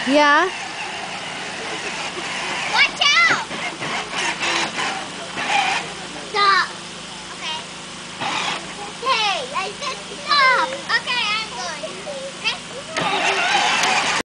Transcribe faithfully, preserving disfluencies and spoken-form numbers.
Yeah? Watch out! Stop. Okay. Hey, I said stop. Okay.